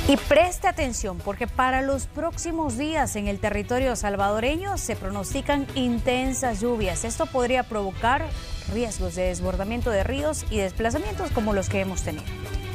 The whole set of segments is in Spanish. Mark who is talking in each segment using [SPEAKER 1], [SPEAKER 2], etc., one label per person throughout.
[SPEAKER 1] Y preste atención porque para los próximos días en el territorio salvadoreño se pronostican intensas lluvias. Esto podría provocar riesgos de desbordamiento de ríos y desplazamientos como los que hemos tenido.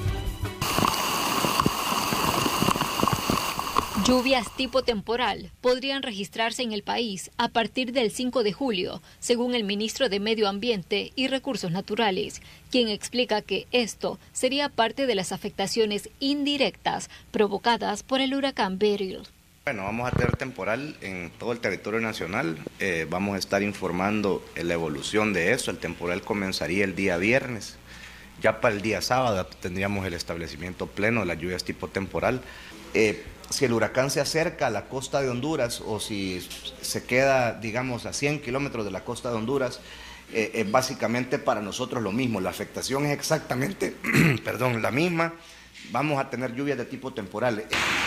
[SPEAKER 2] Lluvias tipo temporal podrían registrarse en el país a partir del 5 de julio, según el ministro de Medio Ambiente y Recursos Naturales, quien explica que esto sería parte de las afectaciones indirectas provocadas por el huracán Beryl.
[SPEAKER 3] Bueno, vamos a tener temporal en todo el territorio nacional, vamos a estar informando la evolución de eso. El temporal comenzaría el día viernes, ya para el día sábado tendríamos el establecimiento pleno de las lluvias tipo temporal. Si el huracán se acerca a la costa de Honduras o si se queda, digamos, a 100 kilómetros de la costa de Honduras, es básicamente para nosotros lo mismo. La afectación es exactamente la misma. Vamos a tener lluvias de tipo temporal.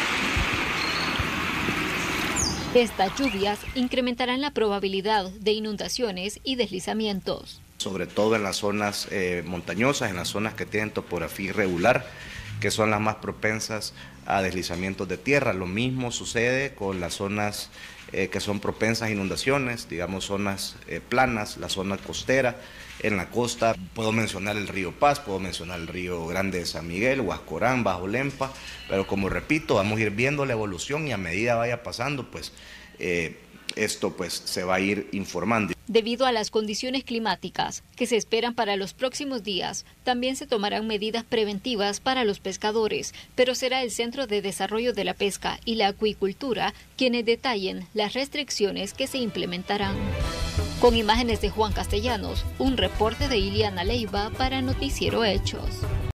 [SPEAKER 2] Estas lluvias incrementarán la probabilidad de inundaciones y deslizamientos.
[SPEAKER 3] Sobre todo en las zonas montañosas, en las zonas que tienen topografía irregular, que son las más propensas a deslizamientos de tierra. Lo mismo sucede con las zonas que son propensas a inundaciones, digamos zonas planas, la zona costera. En la costa puedo mencionar el río Paz, puedo mencionar el río Grande de San Miguel, Huascorán, Bajo Lempa, pero como repito, vamos a ir viendo la evolución y a medida vaya pasando, pues esto pues se va a ir informando.
[SPEAKER 2] Debido a las condiciones climáticas que se esperan para los próximos días, también se tomarán medidas preventivas para los pescadores, pero será el Centro de Desarrollo de la Pesca y la Acuicultura quienes detallen las restricciones que se implementarán. Con imágenes de Juan Castellanos, un reporte de Iliana Leiva para Noticiero Hechos.